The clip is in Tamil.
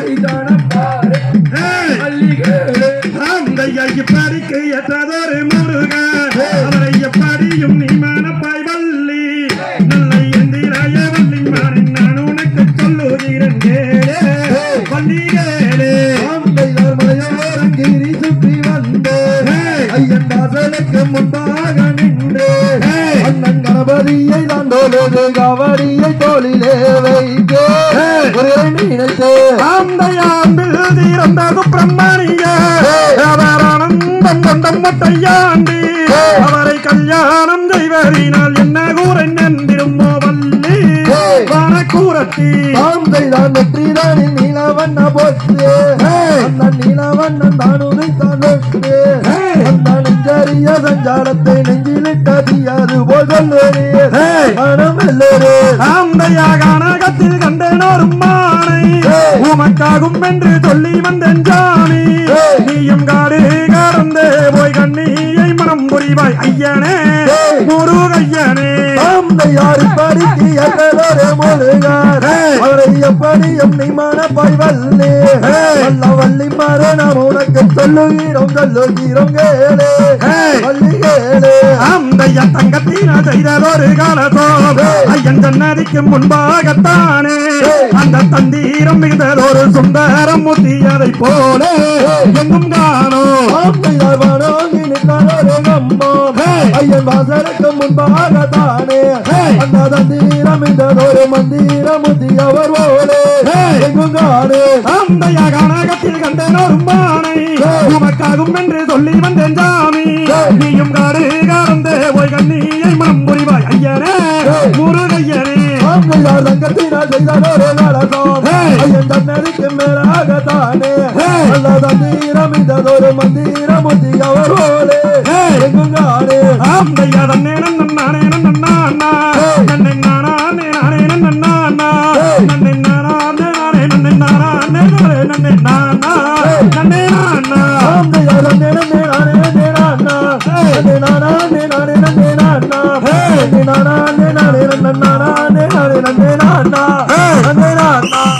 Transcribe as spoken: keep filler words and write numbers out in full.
படிக்கு ஏற்றதொரு முருகன் அவரை எப்படியும் நீ மனப்பாய் வள்ளி நல்ல எந்திராய வள்ளி மாறி நான் உனக்கு சொல்லுகிறேன் கேளே வள்ளி கேளே மலையோரங்கிரி சுற்றி வந்தே ஐயன் வாசலுக்கு முன்பாக நின்றே அண்ணன் கணபதியை தான் தோலுது கவடியை தோளிலே வைத்தே நினைத்தே அந்த ஆண்டில் தீர்ந்தது பிரம்மணிய அவர் ஆனந்தம் கொண்டம் மொட்டையாண்டி அவரை கல்யாணம் செய்வதினால் என்ன கூரை நன்றிருமோ வள்ளி வனக்கூரத்தி ஆந்தைதான் வெற்றிதானே நீலவண்ண போச்சு அந்த நீலவண்ணன் தான் உதைத்தான் வெற்றி அந்த நெஞ்சறிய சஞ்சாரத்தை நெஞ்சிலிட்டது போல் சொல்லுறே மனம் வெல்லரே ஆந்தையா கனகத்தில் கண்டனோரும் மானை உமக்காகும் என்று சொல்லி வந்தேன் ஜாமி நீயும் காடு கடந்தே போய் கண்ணியை மனம் புரிவாய் ஐயனே முருகையனே ஆந்தையாறு படிக்கு எங்களோரே முருகார் அவரை எப்படியும் நீ மனப்பாய் வள்ளி வல்ல வள்ளி மாற நாம் உனக்கு சொல்லுகிறோம் சொல்லுகிறோம் கேளே வள்ளி கேளே ஆந்தையா தங்கத்தின செய்ததொரு காலத்தோ ஐயன் சன்னதிக்கு முன்பாகத்தானே அந்த தந்தீரம் மிகுந்ததொரு சுந்தரம் முத்தியதை போல எங்கும் காணோ ஆந்தையார் வானோங்கி நிற்கானோரே நம்மோ ஐயன் வாசலுக்கு முன்பாகத்தானே அந்த தந்தீரம் மிகுந்ததொரு மந்திரம் முத்தியவர் போலே எங்கும் காணே ஆந்தையா கனகத்தில் கண்டனோரும் மானை உமக்காகும் என்று சொல்லி வந்தேன் ஜாமி நீயும் காடு காரந்தே போய் கண்ணியை மனம் புரிவாய் ஐயனே முருகையனே ஆந்தையார் தங்கத்தினால் செய்ததொரு நடனம் ஐயன் தன்னறிக்கு மேலாகத்தானே அந்த தந்தீரம் மிகுந்ததொரு மந்திரம் முத்தியவர் போலே எங்கும் காணே ஆந்தையா தன்னே நன்னானே நன்னா நன்னே நானே நானே நன்னா நன்னே நானே நானே நன்னே நானே நன்னே நானா நன்னே நானா ஆந்தையா தன்னே நன்னே நானே நன்னே நானா நன்னே நானே நானே நன்னே நானா நன்னே நானே நானே நன்னே நானே நானே நன்னே நானா நன்னே நானா